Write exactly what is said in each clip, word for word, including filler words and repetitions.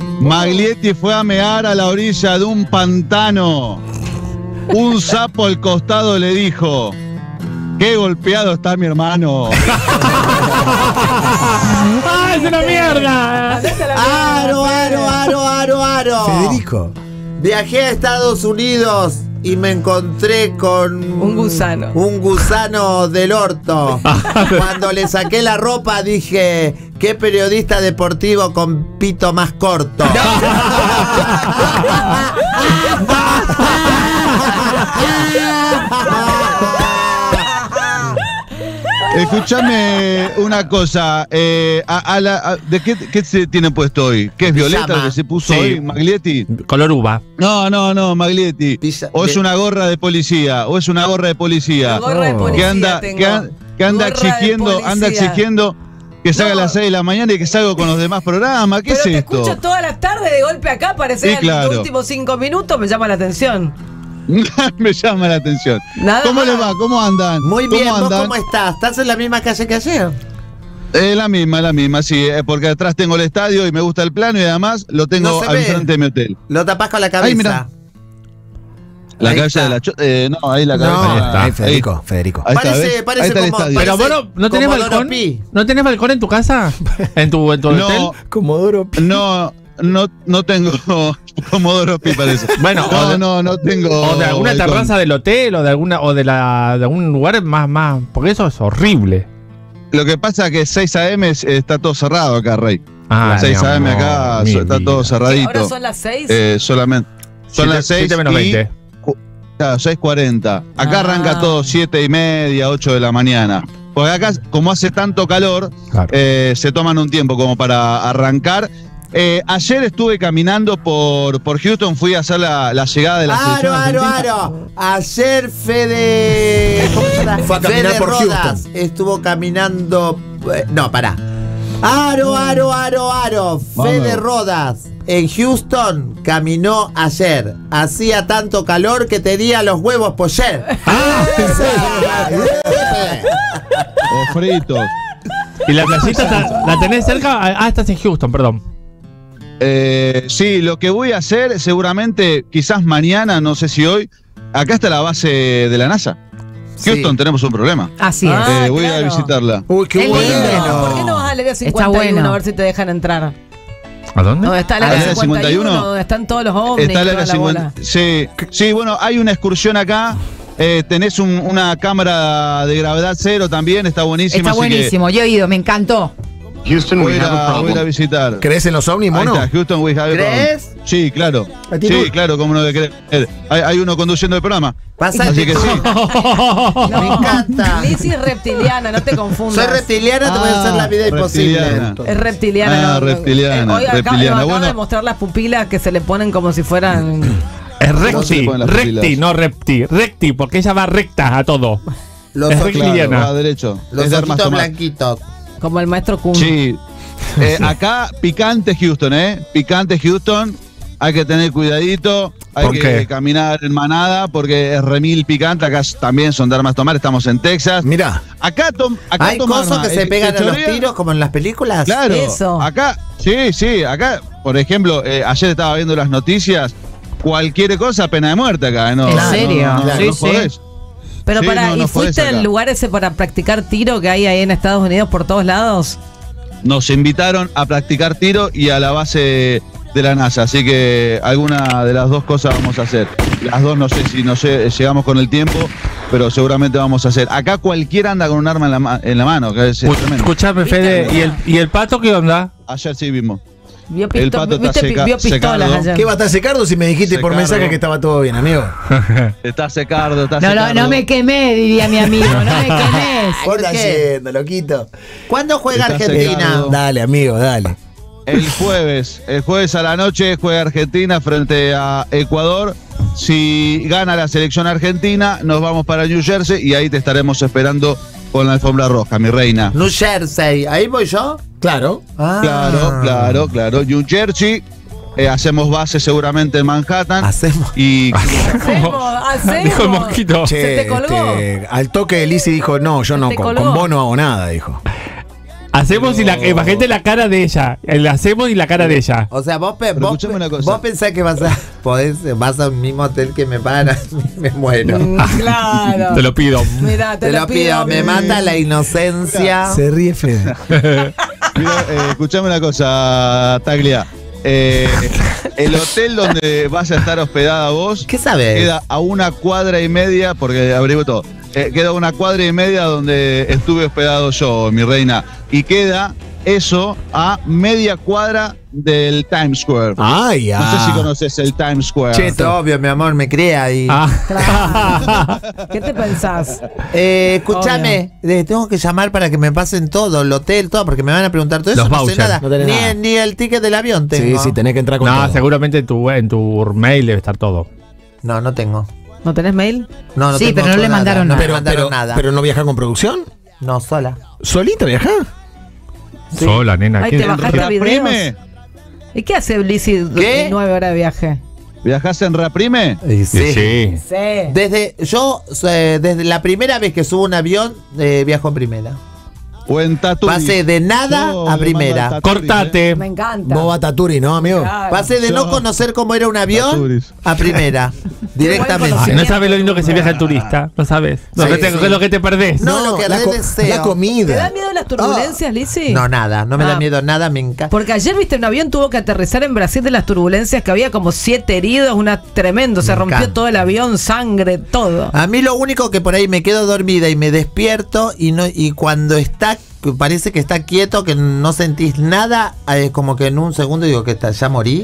Maglietti fue a mear a la orilla de un pantano. Un sapo al costado le dijo: ¡qué golpeado está mi hermano! ¡Ah, es una mierda! Aro, aro, aro, aro, aro. Federico. Viajé a Estados Unidos y me encontré con Un gusano. Un gusano del orto. Cuando le saqué la ropa dije: qué periodista deportivo con pito más corto. Escúchame una cosa, eh, a, a la, a, ¿de qué, qué se tiene puesto hoy? ¿Qué es violeta Pijama. lo que se puso Sí. hoy, Maglietti? Color uva. No, no, no, Maglietti. Pisa- O es de- una gorra de policía, o es una gorra de policía. Gorra de Oh. policía Que anda, tengo. que, an- que anda Gorra de exigiendo, anda policía. exigiendo que salga No. a las seis de la mañana y que salga con los demás programas. ¿Qué Pero es te esto? escucho todas las tardes de golpe acá, parece Sí, en claro. los últimos cinco minutos, me llama la atención. Me llama la atención. Nada ¿Cómo más. les va? ¿Cómo andan? Muy ¿Cómo bien, ¿vos andan? cómo estás? ¿Estás en la misma calle que ayer? Eh, la misma, la misma, sí, eh, porque atrás tengo el estadio y me gusta el plano y además lo tengo No se al ve. frente de mi hotel. Lo tapás con la cabeza. Ay, mirá. La Ahí cabeza está. de la cho- eh, no, ahí la No, cabeza. Ahí está. Ahí. Federico, Federico. Ahí está, Parece- ¿ves? parece Ahí está el como- estadio. Pero Parece vos no, ¿no tenés Comodoro balcón. Pi. ¿No tenés balcón en tu casa? ¿En tu, en tu hotel? No, Comodoro. no, no, no tengo Comodoro Pi, parece. Bueno, o no, de- no, no tengo. O de alguna balcón. terraza del hotel o de alguna o de la de algún lugar más más, porque eso es horrible. Lo que pasa es que seis a eme es- está todo cerrado acá, Rey. Ah, seis a eme mi acá amor, mi so- está vida. todo cerradito. Ahora son las seis. Eh, solamente. Son Siete- las seis siete menos y, veinte. Claro, seis cuarenta. Acá Ah. arranca todo siete y media, ocho de la mañana. Porque acá, como hace tanto calor, Claro. eh, se toman un tiempo como para arrancar. Eh, ayer estuve caminando por, por Houston, fui a hacer la, la llegada de la Aro, selección aro, argentina. aro. Ayer Fede. ¿Cómo se llama? Fue a caminar Fede por Rodas Houston. estuvo caminando. eh, No, pará. Aro, aro, aro, aro. Fede Vamos. Rodas en Houston caminó ayer. Hacía tanto calor que tenía los huevos poller. O fritos. ¿Y la playita está- la tenés cerca? Ah, estás en Houston, perdón. Eh, sí, lo que voy a hacer seguramente, quizás mañana, no sé si hoy, acá está la base de la NASA. Houston, Sí. tenemos un problema. Así es. Ah, Eh, voy a ir a claro. visitarla. Uy, qué Qué bueno. lindo. ¿Por qué no vas a leer Está cincuenta y uno bueno. a ver si te dejan entrar? ¿A dónde? ¿Dónde está el ¿Ah, área la de cincuenta y uno? cincuenta y uno? Donde están todos los ovnis. Está la toda la bola. cincuenta. Sí, sí, bueno, hay una excursión acá. Eh, tenés un- una cámara de gravedad cero también, está buenísima. Está así que buenísimo. Yo he ido, me encantó. Houston, Voy a, we ir have a a, voy a ir a problem. visitar. ¿Crees en los ovnis, Ahí mono? está, Houston, we have a ¿Crees? problem. Sí, claro. Ahí tiene- Sí, claro, como no de creer. Hay, hay uno conduciendo el programa. Pasa Así que sí. Me encanta. Lizzy es reptiliana, no te confundas. Soy reptiliana, te voy a hacer la vida Ah, imposible. reptiliana. Es reptiliana. Ah, no, no. reptiliana, Hoy acá- reptiliana. nos acaba Bueno. de mostrar las pupilas que se le ponen como si fueran. Es No se le recti, ponen las recti, pupilas. no repti, recti, porque ella va recta a todo. Los, Es ojitos- reptiliana. Claro, va derecho. los Es de armas ojitos tomar. blanquitos. Como el maestro Kun. Sí. Eh, acá, picante Houston, ¿eh? Picante Houston. Hay que tener cuidadito. Hay ¿Por que qué? caminar en manada porque es remil picante. Acá también son de armas tomar. Estamos en Texas. Mirá. Acá, tom, acá Hay toma cosas arma. que se El pegan a los chorea- tiros como en las películas. Claro. Eso. Acá, sí, sí. Acá, por ejemplo, eh, ayer estaba viendo las noticias. Cualquier cosa, pena de muerte acá. ¿eh? No, ¿En no, serio? No, no, Sí, no sí. podés. Pero Sí, para, no, ¿y no podés fuiste al acá. lugar ese para practicar tiro que hay ahí en Estados Unidos por todos lados? Nos invitaron a practicar tiro y a la base de la NASA, así que alguna de las dos cosas vamos a hacer. Las dos no sé si no sé, llegamos con el tiempo, pero seguramente vamos a hacer. Acá cualquiera anda con un arma en la, ma- en la mano, que es Escu- tremendo. Escuchame, Fede, ¿y el, ¿y el pato qué onda? Ayer sí vimos. Vio, El pisto- pato está viste, seca- vio pistolas secado. ayer. ¿Qué va a estar secardo si me dijiste por Secardo. mensaje que estaba todo bien, amigo? Está secardo, está No, no, secardo. no me quemé, diría mi amigo. No me quemé. ¿Qué ¿Por estás qué? haciendo, loquito? ¿Cuándo juega Está Argentina? secado. Dale, amigo, dale. El jueves, el jueves a la noche juega Argentina frente a Ecuador. Si gana la selección argentina, nos vamos para New Jersey y ahí te estaremos esperando con la alfombra roja, mi reina. New Jersey. ¿Ahí voy yo? Claro. Ah. Claro, claro, claro. New Jersey, eh, hacemos base seguramente en Manhattan. Hacemos. Y Hacemos, hacemos. Dijo el mosquito. Se te colgó. este, al toque Lizzy dijo, no, yo Se no, te con, colgó. con vos no hago nada, dijo. Hacemos y la, imagínate la cara de ella. El hacemos y la cara de ella. O sea, vos, pe- Pero vos, escuchame una cosa. vos pensás que vas a podés, vas a un mismo hotel que me pagan, me muero. Mm, claro. Te lo pido. Mirá, te, Te lo pido, me mata la inocencia. Se ríe Fede. Mira, eh, escuchame una cosa, Taglia. Eh, el hotel donde vas a estar hospedada vos ¿Qué sabes? queda a una cuadra y media, porque abrigo todo, eh, queda a una cuadra y media donde estuve hospedado yo, mi reina, y queda eso a media cuadra del Times Square. Ay, ya. No sé si conoces el Times Square. Cheto, obvio, mi amor, me crea ahí. Ah. ¿Qué te pensás? Eh, escúchame, eh, tengo que llamar para que me pasen todo, el hotel, todo, porque me van a preguntar todo eso. Los no sé vouchers. nada. No tenés ni, nada. ni el ticket del avión Sí, tengo. sí, tenés que entrar con No, todo. seguramente en tu, en tu mail debe estar todo. No, no tengo. ¿No tenés mail? No, no Sí, tengo pero no le nada. mandaron no nada. me Pero, mandaron pero, nada. pero no viaja con producción. no, sola. ¿Solita viaja? Sí. Sola, nena. Ay, ¿quién- te bajaste ¿Raprime? videos. ¿Y qué hace Blissy ¿Qué? nueve horas de viaje? ¿Viajás en Raprime? Y Sí. sí. sí. Sí. Desde, yo, eh, desde la primera vez que subo un avión, eh, viajo en primera. ¿O en Taturis? Pasé de nada Yo a le primera. mando al Taturis, Cortate. Me encanta. Vos vas a Taturi, ¿no, amigo? Claro. Pasé de Yo- no conocer cómo era un avión Taturis. a primera. Ay, Directamente. no sabes lo lindo que se viaja el turista. No sabes. Lo, Sí, que te, sí. lo que te perdés. No, lo que la, re co- deseo. la comida. ¿Te da miedo las turbulencias, Lizzy? No, nada, no me Ah. da miedo nada, me encanta. Porque ayer, viste, un avión tuvo que aterrizar en Brasil de las turbulencias, que había como siete heridos, una tremendo, se Me rompió encanta. todo el avión, sangre, todo. A mí lo único que por ahí me quedo dormida y me despierto y no y cuando está que parece que está quieto, que no sentís nada, es como que en un segundo digo que está, ya morí.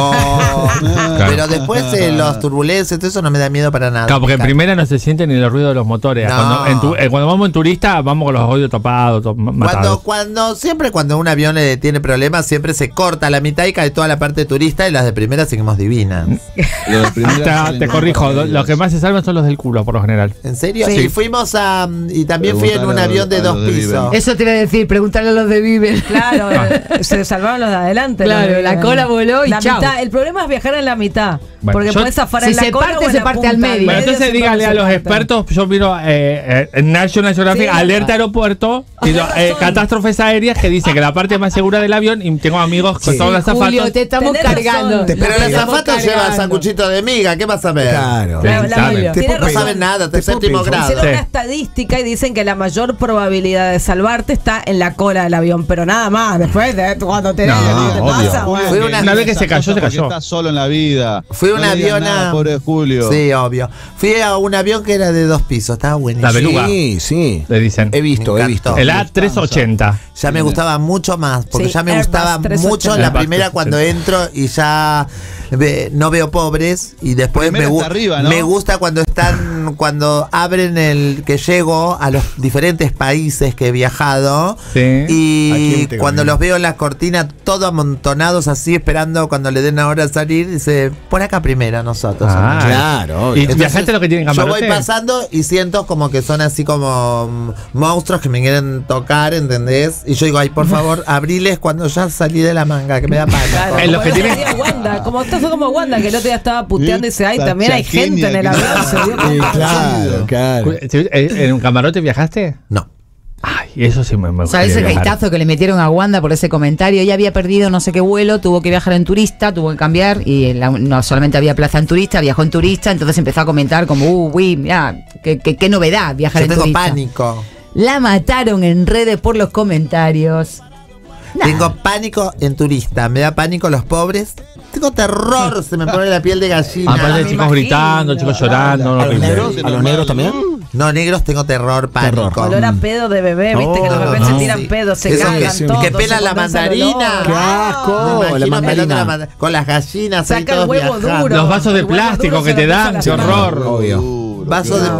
O- Pero después eh, las turbulencias, todo eso no me da miedo para nada. Claro, porque en Me primera no se siente ni el ruido de los motores. No. Cuando, en tu- eh, cuando vamos en turista, vamos con los oídos tapados, to- Cuando, matados. cuando, siempre cuando un avión eh, tiene problemas, siempre se corta la mitad y cae toda la parte turista y las de primera seguimos divinas. Lo de primera Te, salen te con corrijo, lo- pasajeros. los que más se salvan son los del culo, por lo general. ¿En serio? Sí. Y fuimos a. Y también fui en un Preguntale a avión de los- a dos los de pisos. Viven. Eso te iba a decir, preguntarle a los de Viven. Claro, eh, se salvaron los de adelante. Claro, los de- la cola voló y la chau. mitad. El problema es viajar en la mitad. Bueno, porque yo- puedes zafar si en la se cola parte, o en se la parte punta. al medio. Bueno, Medio entonces siempre díganle se a los parte. expertos, yo miro eh, eh, en National Geographic, Sí, alerta ah. aeropuerto, y Tenés lo- eh, razón. catástrofes aéreas, que dice que la parte más segura del avión, y tengo amigos que Sí. son las zafatos. Julio, te estamos Tenés cargando. razón. Te Pero la estamos azafata lleva cargando. sanguchito de miga, ¿qué vas a ver? Claro. La- la- saben. tiene Te puedo No razón. saben nada, Te te séptimo puedo grado. Hicieron Sí. una estadística y dicen que la mayor probabilidad de salvarte está en la cola del avión, pero nada más. Después, de, cuando te, No, te obvio. pasa, Julio, Fue que una- dice Una vez que se esas cayó, cosas se porque cayó. Está solo en la vida. Fui a un No le digas avión a. nada, pobre Julio. Sí, obvio. Fui a un avión que era de dos pisos, estaba buenísimo. La beluga. Sí, sí. Le dicen. He visto, Me he encantó. visto. El A trescientos ochenta. Ya me gustaba mucho más, porque Sí, ya me Airbus gustaba trescientos mucho ochenta. la Airbus primera cuando entro y ya ve- no veo pobres y después Primera me, gu- hasta arriba, ¿no? me gusta cuando están cuando abren el que llego a los diferentes países que he viajado Sí. ¿A y quién te cuando conviene? los veo en las cortinas todos amontonados así esperando cuando le den ahora salir dice por acá primera nosotros. Ah, Claro, obvio. ¿Y Entonces, viajaste lo que tienen yo camarote? voy pasando y siento como que son así como mm, monstruos que me quieren tocar, ¿entendés? Y yo digo, ay, por favor, abriles cuando ya salí de la manga, que me da pánico. Claro, En los como que el otro tienen- día Wanda, como esto fue como Wanda, que el otro día estaba puteando y dice, ay, Esta también hay chaqueña gente en el que- avión. Se dio Sí, cuenta. claro, claro. ¿En un camarote viajaste? No. Ay, eso sí me, me O sea, ese gustaría viajar. gaitazo que le metieron a Wanda por ese comentario, ella había perdido no sé qué vuelo, tuvo que viajar en turista, tuvo que cambiar y la- no solamente había plaza en turista, viajó en turista, entonces empezó a comentar como, uh, uy, mira, qué, qué, qué novedad viajar Yo en tengo turista. pánico. La mataron en redes por los comentarios. Nah. Tengo pánico en turista. Me da pánico los pobres. Tengo terror. Se me pone la piel de gallina. Aparte de me chicos imagino. gritando, chicos llorando. ¿A los horrible. negros, a los negros también? No, negros tengo terror, pánico. Terror. Olor a pedo de bebé, viste que los Oh, bebés no. se tiran Sí. pedos, se Eso cagan que- todos. que pelan se la condensa el mandarina. olor. ¡Qué Ah, asco! Me imagino La pelando mandarina. la manda- con las gallinas. ahí Saca el todos huevo viajando. duro. Los vasos de El huevo plástico duro que se te lo dan, puso qué a la horror. mano. Obvio. Vaso de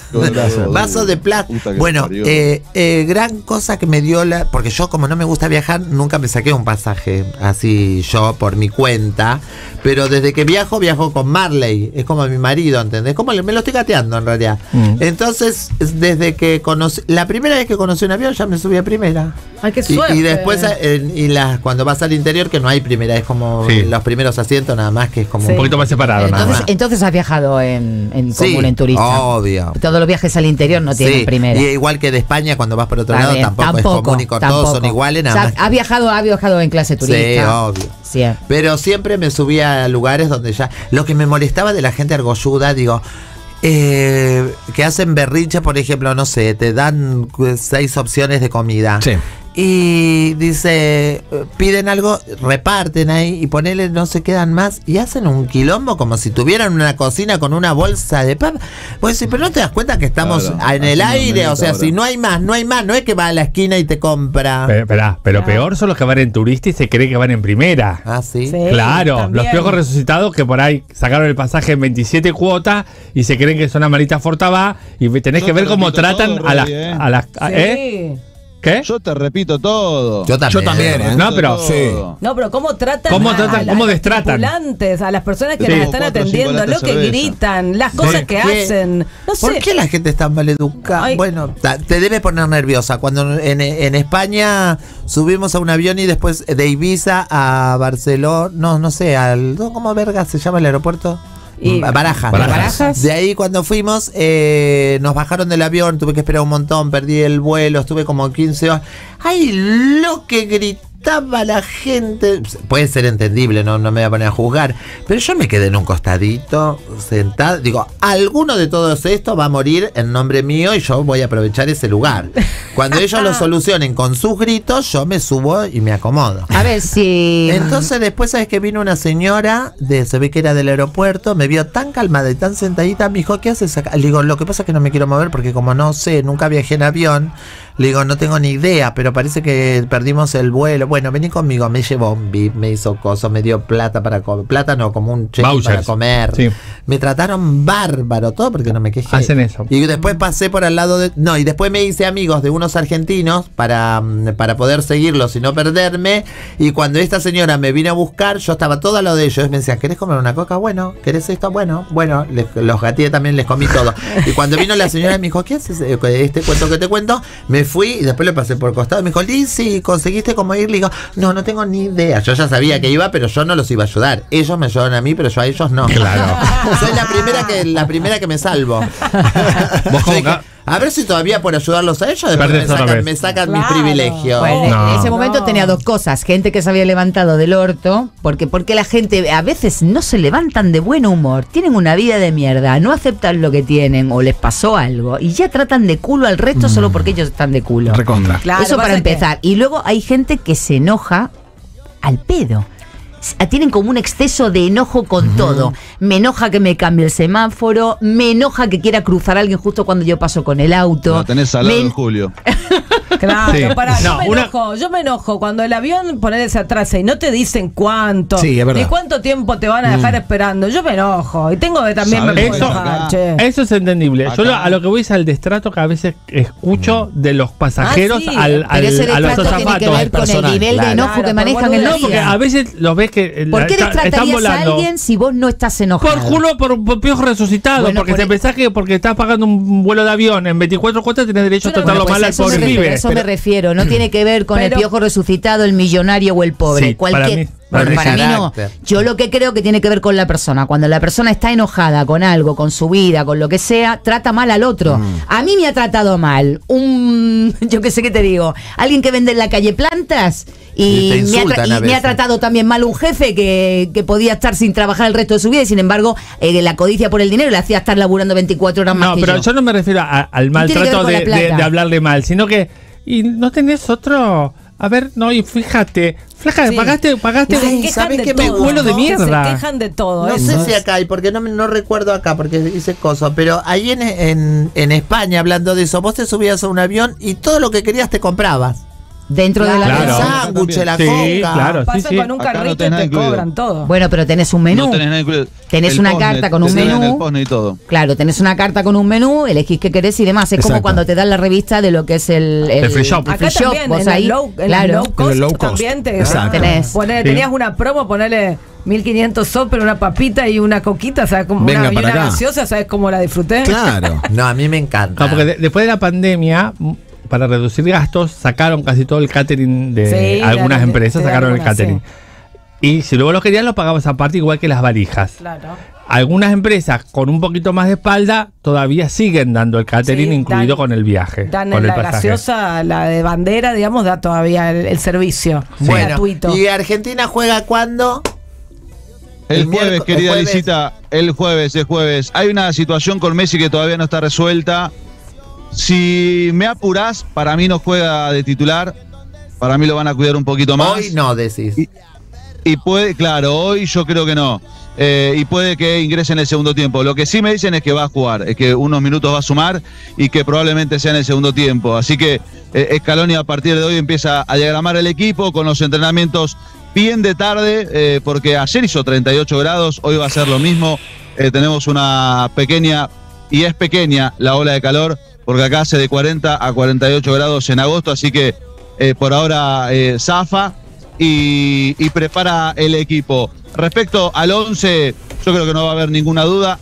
Vaso Vaso de plástico. Bueno, eh, eh, gran cosa que me dio la. Porque yo, como no me gusta viajar, nunca me saqué un pasaje así yo por mi cuenta. Pero desde que viajo, viajo con Marley. Es como mi marido, ¿entendés? Como le- me lo estoy gateando en realidad. Mm. Entonces, desde que conocí. La primera vez que conocí un avión, ya me subí a primera. Ay, qué Y, suerte. y después, eh, y las, cuando vas al interior, que no hay primera, es como Sí. los primeros asientos, nada más que es como. Sí. Un poquito más separado, nada Entonces, más. entonces has viajado en, en Sí, común, en turista. obvio. Todos todos los viajes al interior no tienen Sí, primera. y igual que de España, cuando vas por otro A lado, ver, tampoco, es común y con todos son iguales, nada O sea, más. ha viajado, ha viajado en clase turista. Sí, obvio. Sí. Pero siempre me subía a lugares donde ya. Lo que me molestaba de la gente argolluda, digo. Eh, que hacen berrinche, por ejemplo, no sé, te dan seis opciones de comida. Sí. Y dice, piden algo, reparten ahí y ponele, no se quedan más y hacen un quilombo como si tuvieran una cocina con una bolsa de papa. Pues sí, pero no te das cuenta que estamos Claro, en el haciendo aire, o sea, media si hora. no hay más, no hay más, no es que va a la esquina y te compra. Pero, esperá, pero peor son los que van en turista y se cree que van en primera. Ah, sí. Sí, Claro, también. los piojos resucitados que por ahí sacaron el pasaje en veintisiete cuotas y se creen que son Amarita Fortabá y tenés Yo que te ver cómo repito tratan todo, a las... Rey, ¿eh? A las a- Sí. ¿eh? ¿Qué? Yo te repito todo. Yo también. Yo también, ¿eh? No, pero- Todo. sí. No, pero ¿cómo tratan, ¿Cómo a, tratan? a ¿Cómo los destratan? tripulantes, a las personas que Sí. las están Cuatro o cinco atendiendo, latas lo de que cerveza. gritan, las cosas ¿Por que qué? hacen? No ¿Por sé. qué la gente está maleducada? Ay. Bueno, ta- te debe poner nerviosa. Cuando en, en España subimos a un avión y después de Ibiza a Barcelona, no, no sé, al, no, ¿cómo verga se llama el aeropuerto? Y- Barajas. Barajas. Barajas. De ahí cuando fuimos, eh, nos bajaron del avión, tuve que esperar un montón, perdí el vuelo, estuve como quince horas. ¡Ay, lo que gritaba la gente! Puede ser entendible, no, no me voy a poner a juzgar, pero yo me quedé en un costadito, sentado. Digo, alguno de todos estos va a morir en nombre mío y yo voy a aprovechar ese lugar. Cuando ellos lo solucionen con sus gritos, yo me subo y me acomodo. A ver si. Entonces después, ¿sabes que vino una señora, de, se ve que era del aeropuerto, me vio tan calmada y tan sentadita, me dijo, ¿qué haces acá? Le digo, lo que pasa es que no me quiero mover porque como no sé, nunca viajé en avión, le digo, no tengo ni idea, pero parece que perdimos el vuelo. Bueno, vení conmigo, me llevó un bip, me hizo cosas, me dio plata para comer, plata no, como un cheque Vouchers. para comer. Sí. Me trataron bárbaro, todo porque no me quejé. Hacen eso. Y después pasé por al lado de... No, y después me hice amigos de unos argentinos para, mm, para poder seguirlos y no perderme. Y cuando esta señora me vino a buscar, yo estaba todo a lo de ellos. Me decían, ¿querés comer una coca? Bueno, ¿querés esto? Bueno, bueno, les- los gateé también, les comí todo. Y cuando vino la señora me dijo, ¿qué haces? Eh, Este cuento que te cuento. Me fui y después le pasé por el costado. Me dijo, Lizzy, ¿conseguiste cómo ir? Le digo, no, no tengo ni idea. Yo ya sabía que iba, pero yo no los iba a ayudar. Ellos me ayudaron a mí, pero yo a ellos no. Claro. Soy la primera que la primera que me salvo. Vos Yo como dije, ca- a ver si todavía por ayudarlos a ellos después me Perdés otra sacan, vez. me sacan mis Claro. privilegios. Bueno, en No. ese momento No. tenía dos cosas. Gente que se había levantado del orto, porque, porque la gente a veces no se levantan de buen humor, tienen una vida de mierda, no aceptan lo que tienen o les pasó algo y ya tratan de culo al resto solo porque ellos están de culo. Recontra. Claro, Eso para pasa que- empezar. Y luego hay gente que se enoja al pedo. S- Tienen como un exceso de enojo con todo. Me enoja que me cambie el semáforo, me enoja que quiera cruzar a alguien justo cuando yo paso con el auto. Lo tenés al lado Me- de Julio. Claro, Sí. pará, yo No, me una- enojo, yo me enojo cuando el avión ponele se atrasa y no te dicen cuánto, Sí, es verdad. ni cuánto tiempo te van a dejar esperando. Yo me enojo y tengo que también me ¿Sabes? puedo Eso- enojar, che. Eso es entendible. Yo Acá. lo- a lo que voy es al destrato que a veces escucho de los pasajeros Ah, sí. al, al- Pero ese a los destrato tiene que azafatos. ver con el personal, nivel de claro. enojo Claro, que por manejan en boludería. el No, porque día. a veces los ves que eh, ¿Por qué está- están destratarías a volando. alguien si vos no estás enojado? Por culo, por, por piojo resucitado. Bueno, porque por te el- pensás que porque estás pagando un vuelo de avión en veinticuatro cuotas tenés derecho a Yo no- tratarlo bueno, mal Pues al eso me pobre refiero, pibe. eso me refiero, no tiene que ver con el Pero- piojo resucitado, el millonario o el pobre. Sí, para Cualquier, mí- para bueno, mí para sí. mí no. Carácter. Yo lo que creo que tiene que ver con la persona. Cuando la persona está enojada con algo, con su vida, con lo que sea, trata mal al otro. Mm. A mí me ha tratado mal un, yo qué sé qué te digo, alguien que vende en la calle plantas Y y, te me, ha tra- insultan a y me ha veces. tratado también mal un jefe que, que podía estar sin trabajar el resto de su vida y sin embargo eh, la codicia por el dinero le hacía estar laburando veinticuatro horas más No, que pero yo. yo no me refiero a- al tiene que ver maltrato con la de, plata. de- de hablarle mal, sino que. ¿Y no tenés otro? A ver, no, y fíjate. Flaca, Sí. pagaste, pagaste Se Ay, quejan ¿sabes de qué me todo, vuelo de ¿no? mierda? Se quejan de todo. No ¿eh? sé si acá hay, porque no, me- no recuerdo acá, porque hice cosas, pero ahí en, en, en España, hablando de eso, vos te subías a un avión y todo lo que querías te comprabas. Dentro de la Claro. El mesa. sándwich, la Sí, coca. claro. Pasa sí, sí. con un Acá no carrito tenés y nada te incluido. cobran todo. Bueno, pero tenés un menú. No tenés nada incluido. Tenés El una postnet, carta con te un sirven menú. el postnet y todo. Claro, tenés una carta con un menú, elegís qué querés y demás. Es como Exacto. cuando te dan la revista de lo que es el, El free shop. el free Acá shop, también, vos en, ahí, el low, en claro. el low cost, En el low cost. también te Exacto. Tenés. ponele- Sí. tenías una promo, ponele mil quinientos soles, pero una papita y una coquita, ¿sabes? Como Venga una, y para una acá. gaseosa, ¿sabes cómo la disfruté? Claro. No, a mí me encanta. No, porque de- después de la pandemia, m- para reducir gastos, sacaron casi todo el catering de Sí, algunas de- empresas, de sacaron el algunas, catering. Y si luego lo querías, lo pagabas aparte, igual que las valijas. Claro. Algunas empresas con un poquito más de espalda todavía siguen dando el catering Sí, incluido dan- con el viaje. Dan con en el la pasaje. gaseosa, la de bandera, digamos, da todavía el, el servicio Bueno, gratuito. ¿y Argentina juega cuándo? El El jueves, miércoles- querida el jueves. Lisita, el jueves, el jueves. Hay una situación con Messi que todavía no está resuelta. Si me apurás, para mí no juega de titular. Para mí lo van a cuidar un poquito más. Hoy no, decís. Y- Y puede, claro, hoy yo creo que no. Eh, y puede que ingrese en el segundo tiempo. Lo que sí me dicen es que va a jugar, es que unos minutos va a sumar y que probablemente sea en el segundo tiempo. Así que eh, Scaloni a partir de hoy empieza a diagramar el equipo con los entrenamientos bien de tarde, eh, porque ayer hizo treinta y ocho grados, hoy va a ser lo mismo. Eh, tenemos una pequeña, y es pequeña, la ola de calor, porque acá hace de cuarenta a cuarenta y ocho grados en agosto, así que eh, por ahora eh, zafa. Y, y prepara el equipo. Respecto al once, yo creo que no va a haber ninguna duda,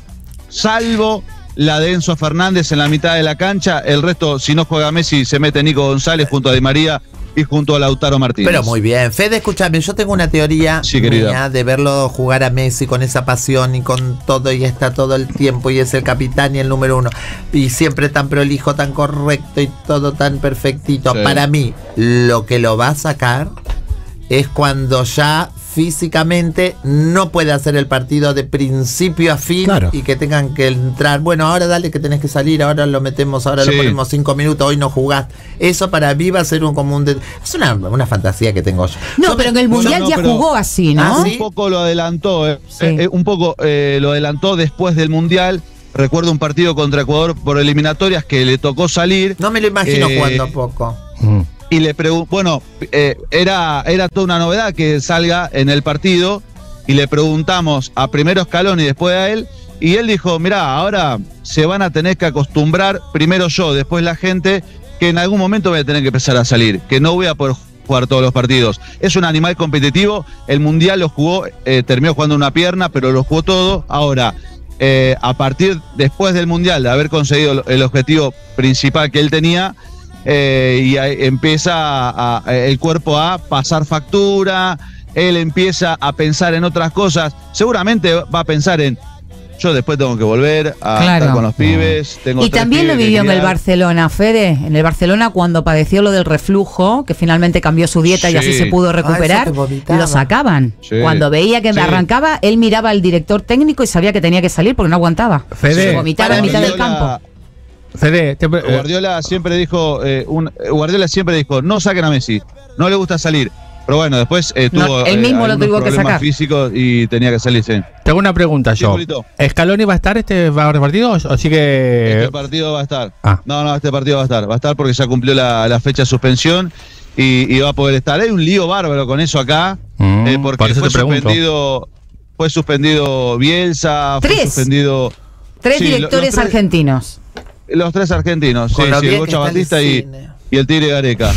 salvo la de Enzo Fernández en la mitad de la cancha. El resto, si no juega Messi, se mete Nico González junto a Di María y junto a Lautaro Martínez. Pero muy bien. Fede, escúchame, yo tengo una teoría Sí, querida. mía de verlo jugar a Messi con esa pasión y con todo, y está todo el tiempo, y es el capitán y el número uno. Y siempre tan prolijo, tan correcto y todo tan perfectito. Sí. Para mí, lo que lo va a sacar es cuando ya físicamente no puede hacer el partido de principio a fin, Claro. y que tengan que entrar, bueno, ahora dale que tenés que salir, ahora lo metemos, ahora Sí. lo ponemos cinco minutos, hoy no jugás. Eso para mí va a ser un común de... Es una, una fantasía que tengo yo. No, Yo pero en me- el Mundial no, ya pero- jugó así, ¿no? Ah, ¿sí? Un poco lo adelantó, eh, Sí. eh, eh, un poco eh, lo adelantó después del Mundial. Recuerdo un partido contra Ecuador por eliminatorias que le tocó salir. No me lo imagino Eh, jugando a poco. Mm. Y le pregunto, bueno, eh, era, era toda una novedad que salga en el partido, y le preguntamos a primero Scaloni y después a él, y él dijo, mirá, ahora se van a tener que acostumbrar, primero yo, después la gente, que en algún momento voy a tener que empezar a salir, que no voy a poder jugar todos los partidos. Es un animal competitivo, el Mundial lo jugó, eh, terminó jugando una pierna, pero lo jugó todo. Ahora, eh, a partir después del Mundial, de haber conseguido el objetivo principal que él tenía, Eh, y ahí empieza a- a- el cuerpo a pasar factura, él empieza a pensar en otras cosas, seguramente va a pensar en, yo después tengo que volver a Claro. estar con los pibes, tengo Y tres también lo pibes que vivió en el criar. Barcelona, Fede. En el Barcelona, cuando padeció lo del reflujo, que finalmente cambió su dieta y Sí. así se pudo recuperar, eso que vomitaba. lo sacaban. Sí. Cuando veía que Sí. arrancaba, él miraba al director técnico y sabía que tenía que salir porque no aguantaba. Fede, Se vomitaba en mitad del campo. Fede, te pre- Guardiola siempre dijo, eh, un, Guardiola siempre dijo, no saquen a Messi, no le gusta salir. Pero bueno, después eh, No, tuvo él mismo lo algunos tuvo que problemas sacar. físicos y tenía que salir, sí. tengo una pregunta Sí, yo. Julito. ¿Scaloni va a estar este va a haber partido o o sigue...? Este partido va a estar. Ah. No, no, este partido va a estar. Va a estar porque ya cumplió la, la fecha de suspensión y, y va a poder estar. Hay un lío bárbaro con eso acá, Mm, eh, porque por eso fue te pregunto. suspendido, fue suspendido Bielsa, fue Tres. suspendido Tres Sí, lo- directores los tres- argentinos. los tres argentinos, Con sí, lo sí, el bien que Bocha está el Batista y, cine. y el Tigre Gareca.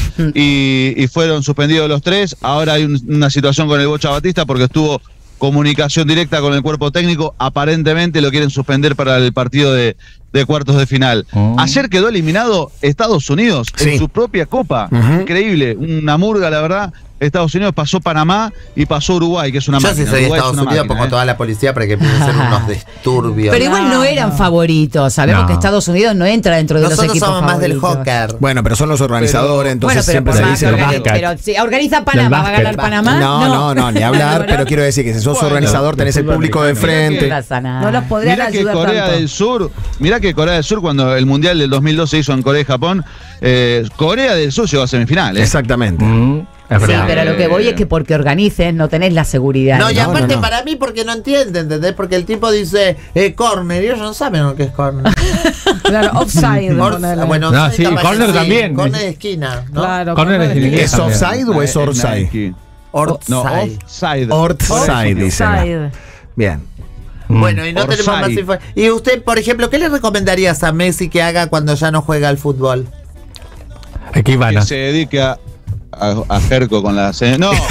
y, y fueron suspendidos los tres. Ahora hay un- una situación con el Bocha Batista porque estuvo comunicación directa con el cuerpo técnico. Aparentemente lo quieren suspender para el partido de, de cuartos de final. Oh. Ayer quedó eliminado Estados Unidos Sí. en su propia copa. Ujú. Increíble, una murga, la verdad. Estados Unidos pasó Panamá y pasó Uruguay, que es una Yo máquina. si soy de Uruguay es Estados una Unidos máquina, pongo ¿eh? toda la policía para que empiecen a hacer unos disturbios. Pero igual no No, eran no. favoritos. Sabemos No. que Estados Unidos no entra dentro de Nosotros los equipos somos más del favoritos. hockey. Bueno, pero son los organizadores, Pero- entonces Bueno, pero, siempre por se más dice que lo del organi- básquet. pero si organiza Panamá, Del ¿va a ganar básquet. Panamá? No, no, no, ni hablar, No, pero quiero decir que si sos Bueno, organizador tenés el fútbol público de americano. No frente. pasa nada. No los podrían Mirá que ayudar Corea tanto. del Sur, mirá que Corea del Sur, cuando el Mundial del dos mil dos se hizo en Corea y Japón, eh, Corea del Sur llegó a semifinales. Exactamente. Mm, es Sí, verdad. pero lo que voy es que porque organices no tenés la seguridad. No, y No, aparte no, no. para mí porque no entienden, ¿entendés? Porque el tipo dice eh, corner y ellos no saben lo que es corner. Claro, offside. Or- ponele. bueno, No, offside sí, capaz corner que sí, también. Corner de esquina, ¿no? Claro, Corner corner es de- inglés. ¿Es offside o es Eh, orside? Nike. Outside. No, offside. Outside, dicen. Offside. Bien. Mm. Bueno, y no Orsay. tenemos más información. Y usted, por ejemplo, ¿qué le recomendarías a Messi que haga cuando ya no juega al fútbol? Aquí van Que a... se dedique a, a, a Jerko con la... se- No,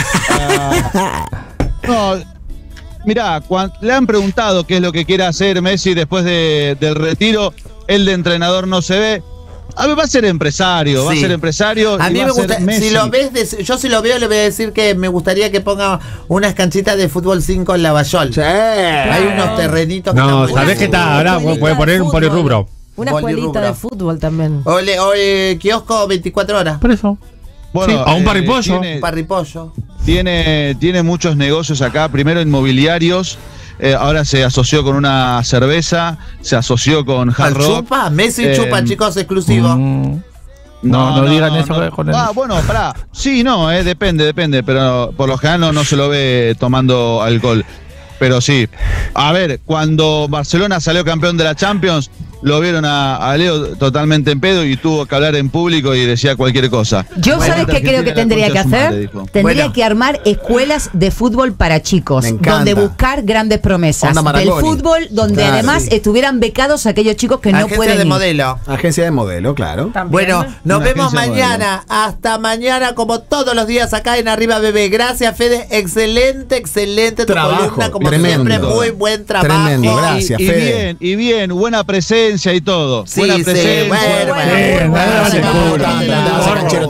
a- no, mirá, cuan- le han preguntado qué es lo que quiere hacer Messi después de- del retiro. El de entrenador no se ve. A ver, va a ser empresario, va a Sí. ser empresario. A y mí va me a ser gusta, Messi. si lo ves, de- yo si lo veo le voy a decir que me gustaría que ponga unas canchitas de fútbol cinco en Lavallol. Sí. Hay unos terrenitos que No, están ¿sabés buenísimos. qué está? Ahora Escuelita puede poner de un fútbol. polirrubro. Una Polirrubro. escuelita de fútbol también. O, le- o, eh, kiosco veinticuatro horas. Por eso. Bueno, Sí, a un eh, parripollo. Tiene, Parripollo. tiene, tiene muchos negocios acá. Primero inmobiliarios. eh, ahora se asoció con una cerveza. Se asoció con Hard ¿Al Rock. chupa? Messi Eh, chupa, chicos, exclusivo. Mm. No, no digan eso con él. Ah, bueno, pará. Sí, no, eh, depende, depende. Pero por lo general no, no se lo ve tomando alcohol. Pero sí. A ver, cuando Barcelona salió campeón de la Champions, lo vieron a, a Leo totalmente en pedo y tuvo que hablar en público y decía cualquier cosa. Yo, Bueno, ¿sabes qué Argentina creo que la tendría concha que de su madre, hacer? dijo. Tendría Bueno. que armar escuelas de fútbol para chicos, Me encanta. donde buscar grandes promesas Onda del Marangoni. fútbol, donde Claro, además sí. estuvieran becados aquellos chicos que no Agencia pueden de ir. modelo. Agencia de modelo, claro. También. Bueno, nos Una vemos agencia mañana. Hasta mañana, como todos los días acá en Arriba Bebé. Gracias, Fede. Excelente, excelente tu Trabajo, columna. Como tremendo. siempre, muy buen trabajo. Tremendo, Y- gracias. Y, y Fede. bien, y bien, buena presencia y todo. Sí, buena sí, presencia. bueno, bueno, Eh, bueno, no, no, bueno, no, bueno, no, bueno, no, bueno, no, bueno, no, bueno, no,